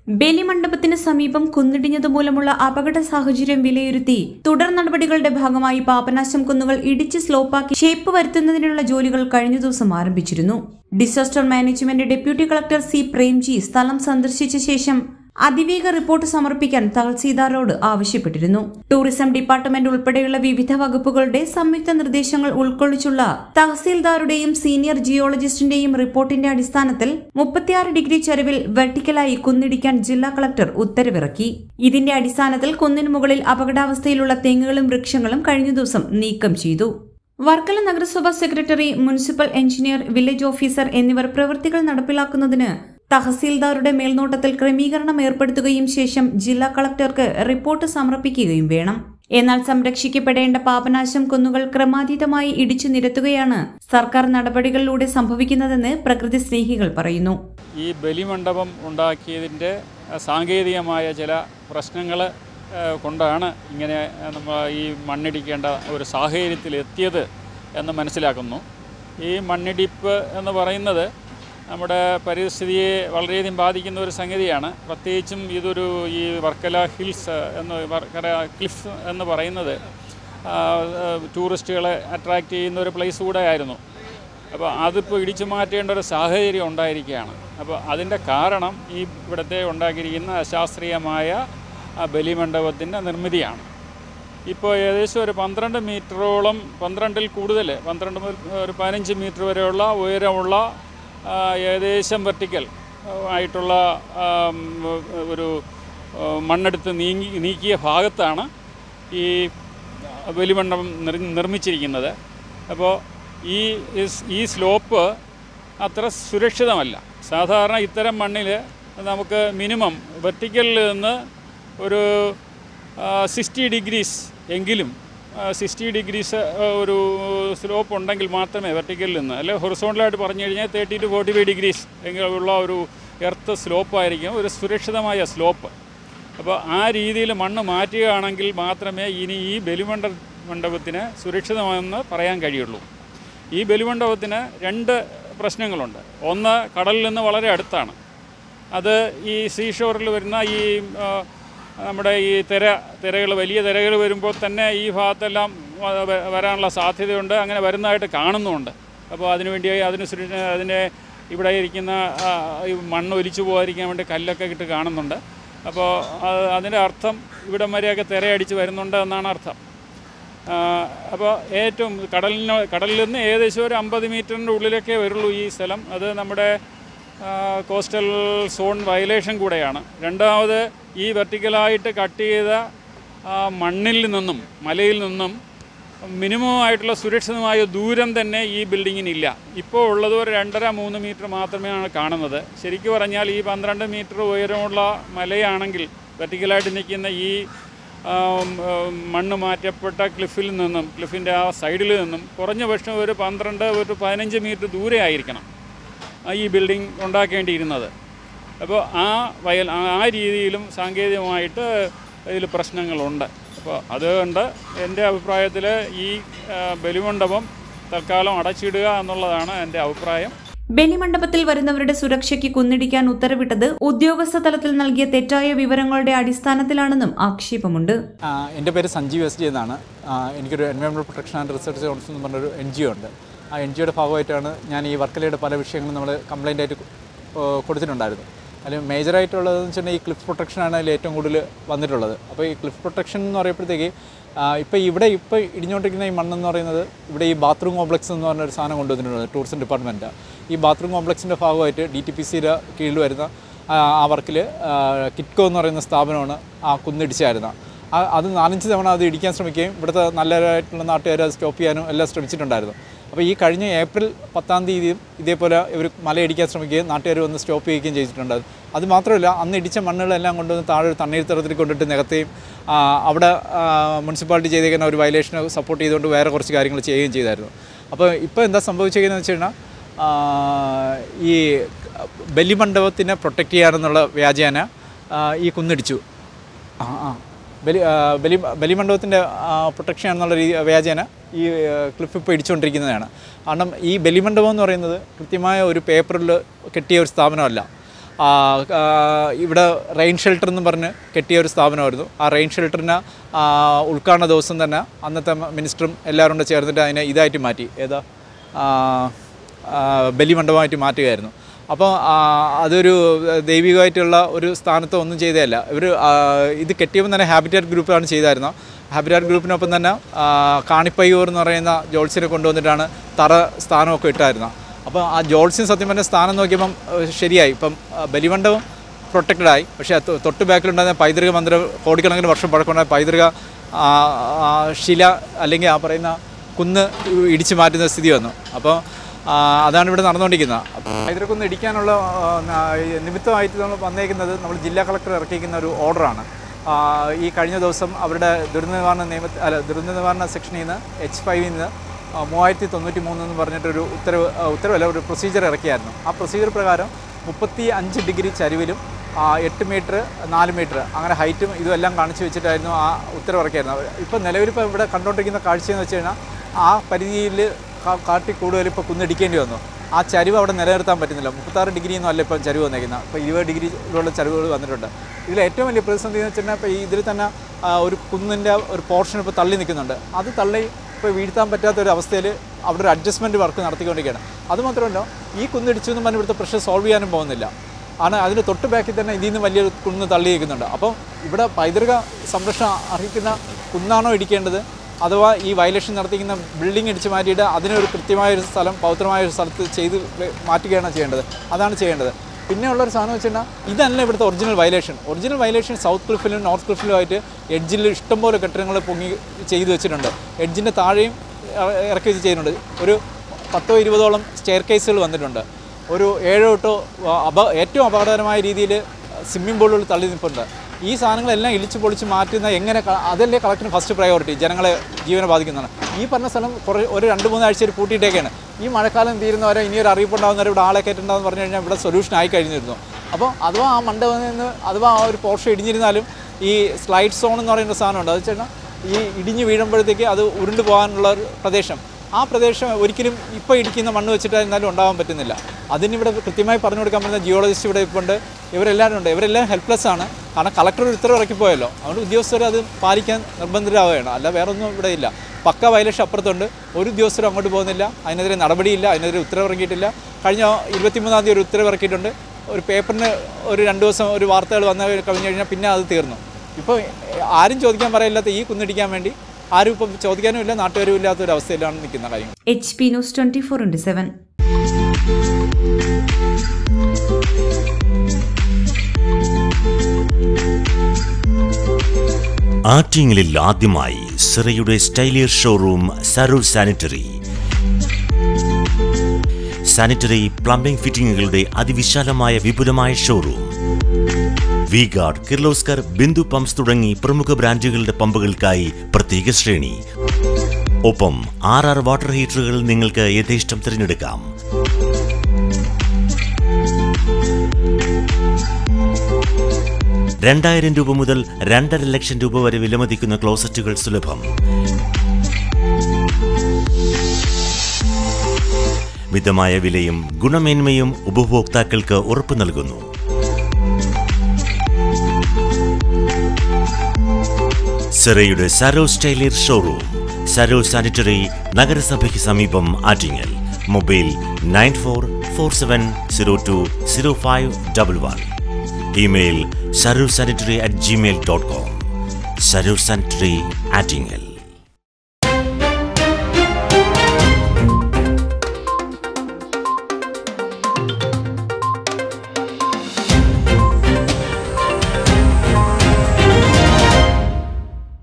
ബലിമണ്ഡപത്തിന് സമീപം കുന്നിടിഞ്ഞതുമൂലമുള്ള അപകട സാഹചര്യം വിലയിരുത്തി തുടർ നടപടികളുടെ ഭാഗമായി പാപനാശം കുന്നുകൾ ഇടിച്ച് സ്ലോപ്പാക്കി ഷേപ്പ് വരുത്തുന്നതിനുള്ള ജോലികൾ കഴിഞ്ഞ ദിവസം ആരംഭിച്ചിരുന്നു. Disaster management deputy collector C Premji സ്ഥലം സന്ദർശിച്ച ശേഷം അതിവേഗ റിപ്പോർട്ട് സമർപ്പിക്കാൻ തഹസീൽദാരോട് ആവശ്യപ്പെട്ടിരുന്നു. ടൂറിസം ഡിപ്പാർട്ട്മെന്റ് ഉൾപ്പെടെയുള്ള വിവിധ വകുപ്പുകളുടെ സംയുക്ത നിർദ്ദേശങ്ങൾ ഉൾക്കൊള്ളിച്ചുള്ള തഹസീൽദാരുടെയും സീനിയർ ജിയോളജിസ്റ്റിന്റെയും റിപ്പോർട്ടിന്റെ അടിസ്ഥാനത്തിൽ 36 ഡിഗ്രി ചരിവിൽ വെർട്ടിക്കലായി കുന്നിടിക്കാൻ ജില്ലാ കളക്ടർ ഉത്തരവിറക്കി. ഇതിന്റെ അടിസ്ഥാനത്തിൽ കുന്നിന് മുകളിൽ അപകടാവസ്ഥയിലുള്ള തെങ്ങുകളും വൃക്ഷങ്ങളും കഴിഞ്ഞ ദിവസം നീക്കം ചെയ്തു. വർക്കല നഗരസഭാ secretary, municipal engineer, village officer എന്നിവർ പ്രവൃത്തികൾ നടപ്പിലാക്കുന്നതിന് തഹസീൽദാരുടെ മേൽനോട്ടത്തിൽ ക്രമീകരണം ഏർപ്പെടുത്തുകയും ശേഷം ജില്ലാ കളക്ടർക്ക് റിപ്പോർട്ട് സമർപ്പിക്കുകയും വേണം. എന്നാൽ സംരക്ഷിക്കപ്പെടേണ്ട പാപനാശം കുന്നുകൾ ക്രമാതീതമായി ഇടിച്ചു നിരത്തുകയാണ് സർക്കാർ നടപടികളിലൂടെ സംഭവിക്കുന്നതെന്ന് പ്രകൃതി സ്നേഹികൾ പറയുന്നു. ഈ ബലിമണ്ഡപം ഉണ്ടാക്കിയതിൻ്റെ സാങ്കേതികമായ ചില പ്രശ്നങ്ങൾ കൊണ്ടാണ് ഇങ്ങനെ നമ്മൾ ഈ മണ്ണിടിക്കേണ്ട ഒരു സാഹചര്യത്തിൽ എത്തിയത് എന്ന് മനസ്സിലാക്കുന്നു. ഈ മണ്ണിടിപ്പ് എന്ന് പറയുന്നത് നമ്മുടെ പരിസ്ഥിതിയെ വളരെയധികം ബാധിക്കുന്ന ഒരു സംഗതിയാണ്. പ്രത്യേകിച്ചും ഇതൊരു ഈ വർക്കല ഹിൽസ് വർക്കല ക്ലിഫ് എന്ന് പറയുന്നത് ടൂറിസ്റ്റുകളെ അട്രാക്റ്റ് ചെയ്യുന്ന ഒരു പ്ലേസ് കൂടെ ആയിരുന്നു. അപ്പോൾ അതിപ്പോൾ ഇടിച്ചു മാറ്റേണ്ട ഒരു സാഹചര്യം ഉണ്ടായിരിക്കുകയാണ്. അപ്പോൾ അതിൻ്റെ കാരണം ഈ ഇവിടുത്തെ ഉണ്ടാക്കിയിരിക്കുന്ന അശാസ്ത്രീയമായ ബലിമണ്ഡപത്തിൻ്റെ നിർമ്മിതിയാണ്. ഇപ്പോൾ ഏകദേശം ഒരു 12 മീറ്ററോളം, 12-ൽ കൂടുതൽ, 12 മുതൽ ഒരു 15 മീറ്റർ വരെയുള്ള ഉയരമുള്ള ഏകദേശം വെർട്ടിക്കൽ ആയിട്ടുള്ള ഒരു മണ്ണെടുത്ത് നീക്കിയ ഭാഗത്താണ് ഈ ബലിമണ്ഡപം നിർമ്മിച്ചിരിക്കുന്നത്. അപ്പോൾ ഈ സ്ലോപ്പ് അത്ര സുരക്ഷിതമല്ല. സാധാരണ ഇത്തരം മണ്ണിൽ നമുക്ക് മിനിമം വെർട്ടിക്കലിൽ നിന്ന് ഒരു 60 ഡിഗ്രീസ് എങ്കിലും 60 ഡിഗ്രീസ് ഒരു സ്ലോപ്പ് ഉണ്ടെങ്കിൽ മാത്രമേ വെർട്ടിക്കലിൽ നിന്ന്, അല്ലെങ്കിൽ ഹൊറിസോണ്ടലായിട്ട് പറഞ്ഞു കഴിഞ്ഞാൽ 30 to 45 ഡിഗ്രീസ് എങ്കിലുള്ള ഒരു എർത്ത് സ്ലോപ്പായിരിക്കും ഒരു സുരക്ഷിതമായ സ്ലോപ്പ്. അപ്പോൾ ആ രീതിയിൽ മണ്ണ് മാറ്റുകയാണെങ്കിൽ മാത്രമേ ഇനി ഈ ബലിമണ്ഡപത്തിന് സുരക്ഷിതമാണെന്ന് പറയാൻ കഴിയുള്ളൂ. ഈ ബലിമണ്ഡപത്തിന് 2 പ്രശ്നങ്ങളുണ്ട്. ഒന്ന്, കടലിൽ നിന്ന് വളരെ അടുത്താണ്. അത് ഈ സീഷോറിൽ വരുന്ന ഈ നമ്മുടെ ഈ തിരകൾ, വലിയ തിരകൾ വരുമ്പോൾ തന്നെ ഈ ഭാഗത്തെല്ലാം വരാനുള്ള സാധ്യതയുണ്ട്. അങ്ങനെ വരുന്നതായിട്ട് കാണുന്നുമുണ്ട്. അപ്പോൾ അതിനുവേണ്ടിയായി അതിനെ ഇവിടെ ഇരിക്കുന്ന ഈ മണ്ണ് ഒലിച്ചു പോകാതിരിക്കാൻ വേണ്ടി കല്ലൊക്കെ ഇട്ട് കാണുന്നുണ്ട്. അപ്പോൾ അതിൻ്റെ അർത്ഥം ഇവിടം വരെയൊക്കെ തിരയടിച്ച് വരുന്നുണ്ട് എന്നാണ് അർത്ഥം. അപ്പോൾ ഏറ്റവും കടലിൽ നിന്ന് ഏകദേശം ഒരു 50 മീറ്ററിൻ്റെ ഉള്ളിലൊക്കെ വരുള്ളൂ ഈ സ്ഥലം. അത് നമ്മുടെ കോസ്റ്റൽ സോൺ വയലേഷൻ കൂടെയാണ്. രണ്ടാമത്, ഈ വെർട്ടിക്കലായിട്ട് കട്ട് ചെയ്ത മണ്ണിൽ നിന്നും മലയിൽ നിന്നും മിനിമം ആയിട്ടുള്ള സുരക്ഷിതമായ ദൂരം തന്നെ ഈ ബിൽഡിങ്ങിനില്ല. ഇപ്പോൾ ഉള്ളത് ഒരു 2.5-3 മീറ്റർ മാത്രമേയാണ് കാണുന്നത്. ശരിക്കും പറഞ്ഞാൽ ഈ 12 മീറ്റർ ഉയരമുള്ള മലയാണെങ്കിൽ വെർട്ടിക്കലായിട്ട് നിൽക്കുന്ന ഈ മണ്ണ് മാറ്റപ്പെട്ട ക്ലിഫിൻ്റെ ആ സൈഡിൽ നിന്നും കുറഞ്ഞ പക്ഷം ഒരു 12-15 മീറ്റർ ദൂരെ ആയിരിക്കണം ഈ ബിൽഡിംഗ് ഉണ്ടാക്കേണ്ടിയിരുന്നത്. അപ്പോൾ ആ രീതിയിലും സാങ്കേതികമായിട്ട് ഇതിൽ പ്രശ്നങ്ങളുണ്ട്. അപ്പോൾ അതുകൊണ്ട് എൻ്റെ അഭിപ്രായത്തിൽ ഈ ബലിമണ്ഡപം തൽക്കാലം അടച്ചിടുക എന്നുള്ളതാണ് എൻ്റെ അഭിപ്രായം. ബലിമണ്ഡപത്തിൽ വരുന്നവരുടെ സുരക്ഷയ്ക്ക് കുന്നിടിക്കാൻ ഉത്തരവിട്ടത് ഉദ്യോഗസ്ഥ തലത്തിൽ നൽകിയ തെറ്റായ വിവരങ്ങളുടെ അടിസ്ഥാനത്തിലാണെന്നും ആക്ഷേപമുണ്ട്. എൻ്റെ പേര് സഞ്ജീവ് എസ് ജി എന്നാണ്. എനിക്കൊരു environmental protection and research council എന്ന് പറഞ്ഞൊരു NGO ഉണ്ട്. ആ NGOയുടെ ഭാഗമായിട്ടാണ് ഞാൻ ഈ വർക്കലയുടെ പല വിഷയങ്ങളും നമ്മൾ കംപ്ലൈൻ്റ് ആയിട്ട് കൊടുത്തിട്ടുണ്ടായിരുന്നു. അതിൽ മേജറായിട്ടുള്ളതെന്ന് വെച്ചിട്ടുണ്ടെങ്കിൽ ഈ ക്ലിഫ് പ്രൊട്ടക്ഷനാണ് അതിൽ ഏറ്റവും കൂടുതൽ വന്നിട്ടുള്ളത്. അപ്പോൾ ഈ ക്ലിഫ് പ്രൊട്ടക്ഷൻ എന്ന് പറയുമ്പോഴത്തേക്ക് ഇപ്പോൾ ഇടിഞ്ഞുകൊണ്ടിരിക്കുന്ന ഈ മണ്ണെന്ന് പറയുന്നത് ഇവിടെ ഈ ബാത്റൂം കോംപ്ലക്സ് എന്ന് പറഞ്ഞൊരു സാധനം കൊണ്ടുവന്നിട്ടുണ്ട് ടൂറിസം ഡിപ്പാർട്ട്മെൻറ്റ്. ഈ ബാത്റൂം കോംപ്ലക്സിൻ്റെ ഭാഗമായിട്ട് DTPCയുടെ കീഴിൽ വരുന്ന ആ വർക്കിൽ കിറ്റ്കോ എന്ന് പറയുന്ന സ്ഥാപനമാണ് ആ കുന്നിടിച്ചായിരുന്നത്. അത് 4-5 തവണ അത് ഇടിക്കാൻ ശ്രമിക്കുകയും ഇവിടുത്തെ നല്ലതായിട്ടുള്ള നാട്ടുകാർ അത് സ്റ്റോപ്പ് ചെയ്യാനും എല്ലാം ശ്രമിച്ചിട്ടുണ്ടായിരുന്നു. അപ്പോൾ ഈ കഴിഞ്ഞ ഏപ്രിൽ 10-ാം തീയതിയും ഇതേപോലെ ഇവർ മലയിടിക്കാൻ ശ്രമിക്കുകയും നാട്ടുകാർ വന്ന് സ്റ്റോപ്പ് ചെയ്യുകയും ചെയ്തിട്ടുണ്ടായിരുന്നു. അത് മാത്രമല്ല, അന്ന് ഇടിച്ച മണ്ണുകളെല്ലാം കൊണ്ടുവന്ന് താഴെ തണ്ണീർത്തടത്തിൽ കൊണ്ടിട്ട് നികത്തുകയും അവിടെ മുനിസിപ്പാലിറ്റി ചെയ്തേക്കുന്ന ഒരു വയലേഷനെ സപ്പോർട്ട് ചെയ്തുകൊണ്ട് വേറെ കുറച്ച് കാര്യങ്ങൾ ചെയ്യുകയും ചെയ്തായിരുന്നു. അപ്പോൾ ഇപ്പോൾ എന്താ സംഭവിച്ചതെന്ന് വെച്ച് കഴിഞ്ഞാൽ ഈ ബലിമണ്ഡപത്തിനെ പ്രൊട്ടക്റ്റ് ചെയ്യാനെന്നുള്ള വ്യാജേന ഈ കുന്നിടിച്ചു. ബലിമണ്ഡപത്തിൻ്റെ പ്രൊട്ടക്ഷൻ എന്നുള്ള വ്യാജേന ഈ ക്ലിഫ് ഇപ്പോൾ ഇടിച്ചുകൊണ്ടിരിക്കുന്നതാണ്. കാരണം ഈ ബലിമണ്ഡപം എന്ന് പറയുന്നത് കൃത്യമായ ഒരു പേപ്പറിൽ കെട്ടിയ ഒരു സ്ഥാപനമല്ല. ഇവിടെ റെയിൻ ഷെൽട്ടർ എന്ന് പറഞ്ഞ് കെട്ടിയ ഒരു സ്ഥാപനമായിരുന്നു. ആ റെയിൻ ഷെൽട്ടറിന് ഉദ്ഘാടന ദിവസം തന്നെ അന്നത്തെ മിനിസ്റ്ററും എല്ലാവരും കൂടെ ചേർന്നിട്ട് അതിനെ ഇതായിട്ട് മാറ്റി, ബലിമണ്ഡപമായിട്ട് മാറ്റുകയായിരുന്നു. അപ്പോൾ അതൊരു ദൈവികമായിട്ടുള്ള ഒരു സ്ഥാനത്ത് ഒന്നും ചെയ്തതല്ല. ഇവർ ഇത് കെട്ടിയപ്പോൾ തന്നെ ഹാബിറ്റാറ്റ് ഗ്രൂപ്പാണ് ചെയ്തായിരുന്നു. ഹാബിറ്റാറ്റ് ഗ്രൂപ്പിനൊപ്പം തന്നെ കാണിപ്പയ്യൂർ എന്ന് പറയുന്ന ജോൾസിനെ കൊണ്ടുവന്നിട്ടാണ് തറ സ്ഥാനമൊക്കെ ഇട്ടായിരുന്നത്. അപ്പോൾ ആ ജോൾസിന് സത്യം പറഞ്ഞ സ്ഥാനം നോക്കിയപ്പം ശരിയായി. ഇപ്പം ബലിമണ്ഡപം പ്രൊട്ടക്റ്റഡായി. പക്ഷേ തൊട്ട് ബാക്കിലുണ്ടായിരുന്ന പൈതൃക മന്ദിരം കോടിക്കണക്കിന് വർഷം പഴക്കമുണ്ടായ പൈതൃക ശില അല്ലെങ്കിൽ ആ പറയുന്ന കുന്ന് ഇടിച്ചു മാറ്റുന്ന സ്ഥിതി വന്നു. അപ്പോൾ അതാണ് ഇവിടെ നടന്നുകൊണ്ടിരിക്കുന്നത്. പൈതൃകക്കുന്ന് ഇടിക്കാനുള്ള നിമിത്തമായിട്ട് നമ്മൾ വന്നേക്കുന്നത് നമ്മൾ ജില്ലാ കളക്ടർ ഇറക്കിയിരിക്കുന്ന ഒരു ഓർഡറാണ്. ഈ കഴിഞ്ഞ ദിവസം അവരുടെ ദുരന്ത നിവാരണ സെക്ഷനിൽ നിന്ന് H5 നിന്ന് 3093 എന്ന് പറഞ്ഞിട്ടൊരു ഉത്തരവല്ല ഒരു പ്രൊസീജിയർ ഇറക്കിയായിരുന്നു. ആ പ്രൊസീജിയർ പ്രകാരം 35 ഡിഗ്രി ചരിവിലും 8 മീറ്റർ 4 മീറ്റർ അങ്ങനെ ഹൈറ്റും ഇതുമെല്ലാം കാണിച്ചു വെച്ചിട്ടായിരുന്നു ആ ഉത്തരവ് ഇറക്കിയായിരുന്നു. ഇപ്പോൾ നിലവിലിപ്പോൾ ഇവിടെ കണ്ടുകൊണ്ടിരിക്കുന്ന കാഴ്ചയെന്ന് വെച്ച് കഴിഞ്ഞാൽ ആ പരിധിയിൽ കാട്ടി കൂടുതൽ ഇപ്പോൾ കുന്നിടിക്കേണ്ടി വന്നു. ആ ചരിവ് അവിടെ നിലനിർത്താൻ പറ്റുന്നില്ല. 36 ഡിഗ്രിയൊന്നും അല്ല ഇപ്പം ചരിവ് വന്നേക്കുന്നത്. ഇപ്പോൾ 20 ഡിഗ്രിയിലുള്ള ചരിവുകൾ വന്നിട്ടുണ്ട്. ഇതിൽ ഏറ്റവും വലിയ പ്രതിസന്ധി എന്ന് വെച്ചിട്ടുണ്ടെങ്കിൽ ഇപ്പോൾ ഇതിൽ തന്നെ ഒരു കുന്നിൻ്റെ ഒരു പോർഷൻ ഇപ്പോൾ തള്ളി നിൽക്കുന്നുണ്ട്. അത് തള്ളി ഇപ്പോൾ വീഴ്ത്താൻ പറ്റാത്തൊരു അവസ്ഥയിൽ അവിടെ ഒരു അഡ്ജസ്റ്റ്മെൻറ്റ് വർക്ക് നടത്തിക്കൊണ്ടിരിക്കുകയാണ്. അതുമാത്രമല്ല ഈ കുന്നിടിച്ചു എന്ന് പറഞ്ഞ് ഇവിടുത്തെ പ്രശ്നം സോൾവ് ചെയ്യാനും പോകുന്നില്ല. അതിന് തൊട്ട് ബാക്കിൽ തന്നെ ഇതിൽ നിന്ന് വലിയൊരു കുന്ന് തള്ളിയിരിക്കുന്നുണ്ട്. അപ്പോൾ ഇവിടെ പൈതൃക സംരക്ഷണം അർഹിക്കുന്ന കുന്നാണോ ഇടിക്കേണ്ടത്, അഥവാ ഈ വയലേഷൻ നടത്തിക്കുന്ന ബിൽഡിംഗ് ഇടിച്ച് മാറ്റിയിട്ട് അതിനൊരു കൃത്യമായൊരു സ്ഥലം പൗത്രമായൊരു സ്ഥലത്ത് ചെയ്ത് മാറ്റുകയാണ് ചെയ്യേണ്ടത്. അതാണ് ചെയ്യേണ്ടത്. പിന്നെ ഉള്ളൊരു സാധനം വെച്ചിട്ടുണ്ടെങ്കിൽ ഇതല്ല ഇവിടുത്തെ ഒറിജിനൽ വയലേഷൻ സൗത്ത് ക്ലിഫിലും നോർത്ത് ക്ലിഫിലുമായിട്ട് എഡ്ജിൽ ഇഷ്ടംപോലെ കെട്ടിടങ്ങൾ പൊങ്ങി ചെയ്തു വെച്ചിട്ടുണ്ട്. എഡ്ജിൻ്റെ താഴെയും ഇറക്കി വെച്ച് ചെയ്യുന്നുണ്ട്. ഒരു 10-20ഓളം സ്റ്റെയർ കേസുകൾ വന്നിട്ടുണ്ട്. ഒരു 7-8 ഏറ്റവും അപകടകരമായ രീതിയിൽ സ്വിമ്മിംഗ് പൂളുകൾ തള്ളി നിൽപ്പുണ്ട്. ഈ സാധനങ്ങളെല്ലാം ഇടിച്ച് പൊളിച്ച് മാറ്റുന്ന എങ്ങനെ, അതല്ലേ കളക്ടറിന് ഫസ്റ്റ് പ്രയോറിറ്റി, ജനങ്ങളെ ജീവനെ ബാധിക്കുന്നതാണ്. ഈ പറഞ്ഞ സ്ഥലം ഒരു 2-3 ആഴ്ചയിൽ പൂട്ടിയിട്ടേക്കാണ്. ഈ മഴക്കാലം തീരുന്നവരെ ഇനിയൊരു അറിയിപ്പുണ്ടാകുന്നവരെ ഇവിടെ ആളെ കയറ്റുണ്ടാകുമെന്ന് പറഞ്ഞു കഴിഞ്ഞാൽ ഇവിടെ സൊല്യൂഷൻ ആയി കഴിഞ്ഞിരുന്നു. അപ്പോൾ അഥവാ ആ മണ്ഡപത്തിൽ നിന്ന് അഥവാ ആ ഒരു പോർഷൻ ഇടിഞ്ഞിരുന്നാലും ഈ സ്ലൈഡ് സോൺ എന്ന് പറയുന്ന സാധനമുണ്ട്. അത് വെച്ചാൽ ഈ ഇടിഞ്ഞ് വീഴുമ്പോഴത്തേക്ക് അത് ഉരുണ്ടു പോകാനുള്ള ഒരു പ്രദേശം, ആ പ്രദേശം ഒരിക്കലും ഇപ്പോൾ ഇടിക്കുന്ന മണ്ണ് വെച്ചിട്ടായിരുന്നാലും ഉണ്ടാകാൻ പറ്റുന്നില്ല. അതിനിവിടെ കൃത്യമായി പറഞ്ഞു കൊടുക്കാൻ പറ്റുന്ന ജിയോളജിസ്റ്റ് ഇവിടെ ഇപ്പോൾ ഉണ്ട്. ഇവരെല്ലാവരും ഉണ്ട്. ഇവരെല്ലാം ഹെൽപ്ലെസ് ആണ്. കാരണം കളക്ടർ ഒരു ഉത്തരവ് ഇറക്കിപ്പോയല്ലോ. അതുകൊണ്ട് ഉദ്യോഗസ്ഥർ അത് പാലിക്കാൻ നിർബന്ധിതരാവുകയാണ്. അല്ല വേറെ ഒന്നും ഇവിടെ ഇല്ല. പക്ക വയലേഷൻ അപ്പുറത്തുണ്ട്. ഒരു ഉദ്യോഗസ്ഥരും അങ്ങോട്ട് പോകുന്നില്ല. അതിനെതിരെ നടപടിയില്ല. അതിനെതിരെ ഉത്തരവ് ഇറക്കിയിട്ടില്ല. കഴിഞ്ഞ 23-ാം തീയതി ഒരു ഉത്തരവ് ഇറക്കിയിട്ടുണ്ട്. ഒരു പേപ്പറിന് ഒരു 2 ദിവസം ഒരു വാർത്തകൾ വന്നു കഴിഞ്ഞാൽ പിന്നെ അത് തീർന്നു. ഇപ്പോൾ ആരും ചോദിക്കാൻ പറയില്ലാത്ത ഈ കുന്നിടിക്കാൻ വേണ്ടി ആരും ഇപ്പം ചോദിക്കാനും ഇല്ല, നാട്ടുകാരും ഇല്ലാത്തൊരവസ്ഥയിലാണ് നിൽക്കുന്ന കാര്യം. HP News 24/7. ആറ്റിങ്ങലിൽ ആദ്യമായി സിറയുടെ സ്റ്റൈലിയർ ഷോറൂം സരൂർ സാനിറ്ററി പ്ലംബിംഗ് ഫിറ്റിംഗുകളുടെ അതിവിശാലമായ വിപുലമായ showroom. V Guard, Kirloskar, Bindu pumps തുടങ്ങി പ്രമുഖ ബ്രാൻഡുകളുടെ പമ്പുകൾക്കായി പ്രത്യേക ശ്രേണി. ഒപ്പം 6 വാട്ടർ ഹീറ്ററുകൾ നിങ്ങൾക്ക് യഥേഷ്ടം തിരഞ്ഞെടുക്കാം. ₹2,000 മുതൽ 2.5 ലക്ഷം വരെ വിലമതിക്കുന്ന ക്ലോസറ്റുകൾ സുലഭം. മിതമായ വിലയും ഗുണമേന്മയും ഉപഭോക്താക്കൾക്ക് ഉറപ്പു നൽകുന്നു. സിറയുടെ സരോ സ്റ്റൈലിയർ ഷോറൂം, സരോ സാനിറ്ററി, നഗരസഭയ്ക്ക് സമീപം, Attingal. Mobile 9447020511. Email sarursanitary@gmail.com. Sarur Sanitary, Attingal.